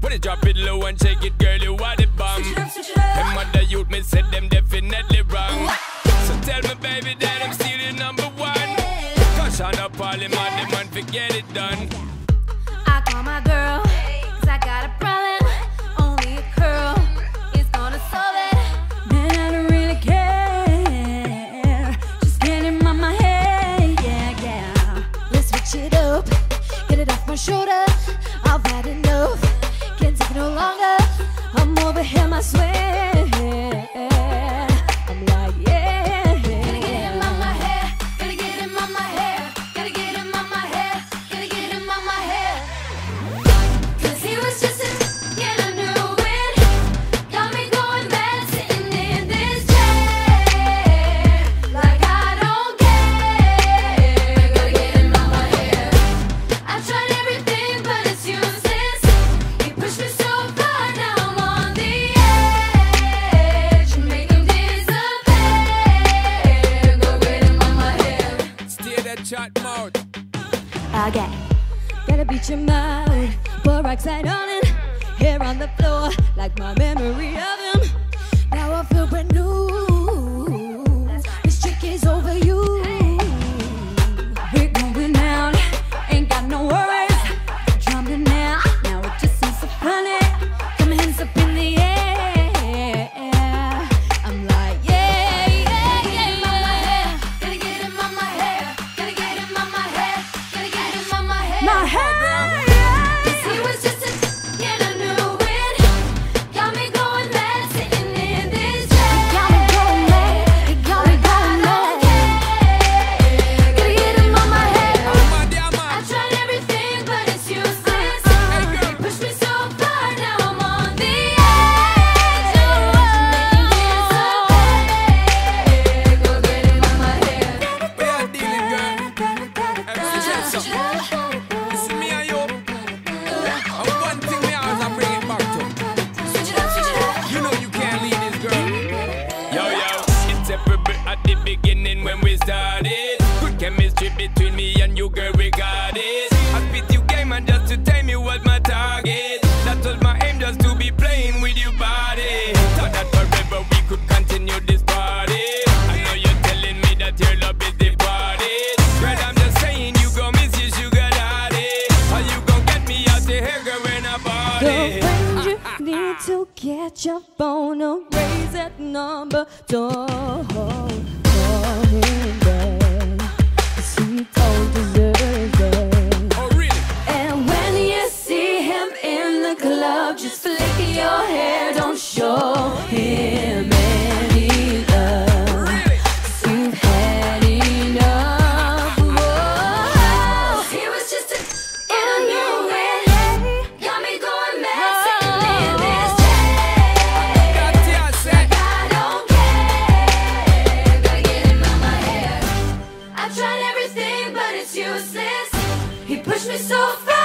When you drop it low and shake it, girl, you are the bomb. Them other youth, me said them definitely wrong. So tell me, baby, that I'm still the number one. Cause on up all the man forget it done. I call my girl, cause I got a problem. Only a girl is gonna solve it. Man, I don't really care. Just get him on my head, yeah, yeah. Let's switch it up, get it off my shoulder. I've had enough, can't take it no longer. I'm over him, I swear. I'm like, yeah. Gotta get him on my hair, gotta get him on my hair, gotta get him on my hair, gotta get him on my hair. Cause he was just a and I knew it. Got me going mad sitting in this chair. Like I don't care. Gotta get him on my hair. I've tried everything but it's useless. He pushed me so far, now I'm on the edge. Make him disappear. Go get him on my hair. Stay that chat mouth. Okay, gotta beat your mouth. Put rockside on it, hair on the floor, like my memory of him. Now I feel brand new. This trick is over you. We're going out, ain't got no worries. Jumping now, now it just seems so funny. Come hands up in the air. I'm like, yeah, yeah, yeah. Gotta get him on my hair, gotta get him on my hair, gotta get him on my hair. My hair. Cause he was just a and I knew it. Got me going mad sitting in this chair. Got me going mad, got me going mad. Gotta get him on my head. I tried everything but it's useless. He pushed me so far, now I'm on the edge. Go get him on my hair. We are dealing, girl. This is me and you. And one thing me always I bring it back to. You know you can't leave this girl. Yo, it's every bit at the beginning when we started. Good chemistry between me and you, girl, we got it. I spit you game and just to tame you was my target. That was my aim, just to be playing with your body. Thought that forever we could continue this party. I know you're telling me that your love is departed. Girl, I'm just saying you gon' miss your sugar daddy. Or you gon' get me out the hair, girl, when I party. Girlfriend, you need to get your phone or raise that number. Don't call him back, 'cause he don't deserve that. Oh, really? And when you see him in the club, just flick your hair, don't show him any love. Really? 'Cause you've had enough. Whoa. He was just a and I knew it. Got me going mad sitting in this chair. Got you, I said. I don't care. Gotta get him on my hair. I tried everything but it's useless. He pushed me so far.